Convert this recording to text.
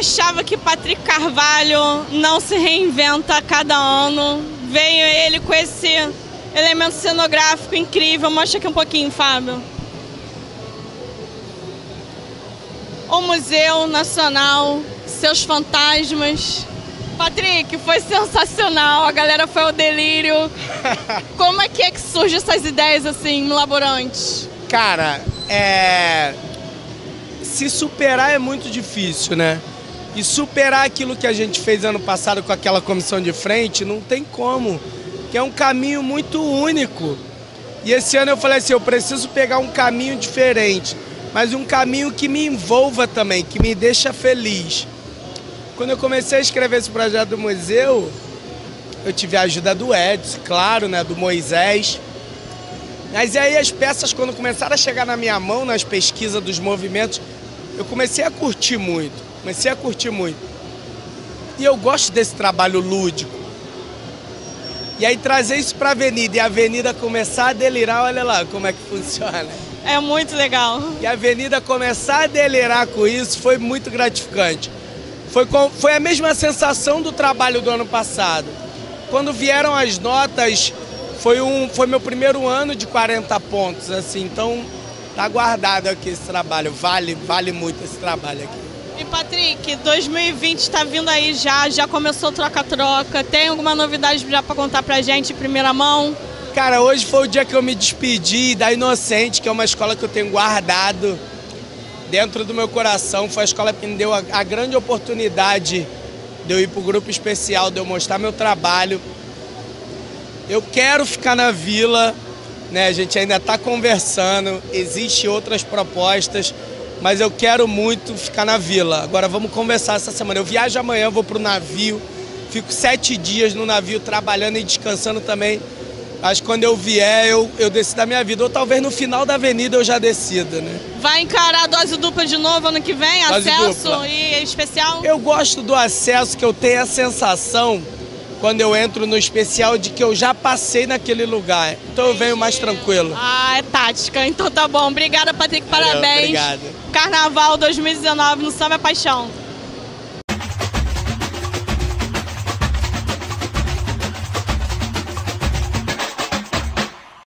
achava que Patrick Carvalho não se reinventa a cada ano. Veio ele com esse elemento cenográfico incrível. Mostra aqui um pouquinho, Fábio. O Museu Nacional, seus fantasmas. Patrick, foi sensacional, a galera foi ao delírio. Como é que surgem essas ideias assim, milaborantes? Cara, se superar é muito difícil, né? E superar aquilo que a gente fez ano passado com aquela comissão de frente, não tem como. Que é um caminho muito único. E esse ano eu falei assim, eu preciso pegar um caminho diferente, mas um caminho que me envolva também, que me deixa feliz. Quando eu comecei a escrever esse projeto do museu, eu tive a ajuda do Edson, claro, né, do Moisés. Mas aí as peças, quando começaram a chegar na minha mão, nas pesquisas dos movimentos, eu comecei a curtir muito, E eu gosto desse trabalho lúdico. E aí trazer isso para a Avenida e a Avenida começar a delirar, olha lá como é que funciona. É muito legal. E a Avenida começar a delirar com isso foi muito gratificante. Foi a mesma sensação do trabalho do ano passado. Quando vieram as notas, foi meu primeiro ano de 40 pontos, assim, então tá guardado aqui esse trabalho, vale muito esse trabalho aqui. E Patrick, 2020 está vindo aí já começou o troca-troca, tem alguma novidade já para contar pra gente em primeira mão? Cara, hoje foi o dia que eu me despedi da Inocente, que é uma escola que eu tenho guardado dentro do meu coração. Foi a escola que me deu a grande oportunidade de eu ir para o grupo especial, de eu mostrar meu trabalho. Eu quero ficar na Vila, né? A gente ainda está conversando, existem outras propostas, mas eu quero muito ficar na Vila. Agora vamos conversar essa semana. Eu viajo amanhã, vou para o navio, fico 7 dias no navio trabalhando e descansando também. Acho que quando eu vier, eu decido a minha vida. Ou talvez no final da Avenida eu já decida, né? Vai encarar a dose dupla de novo ano que vem? Dose acesso dupla. E especial? Eu gosto do acesso, que eu tenho a sensação, quando eu entro no especial, de que eu já passei naquele lugar. Então eu venho mais tranquilo. Ah, é tática. Então tá bom. Obrigada, Patrick. Parabéns. Obrigado. Carnaval 2019 no Samba é Paixão.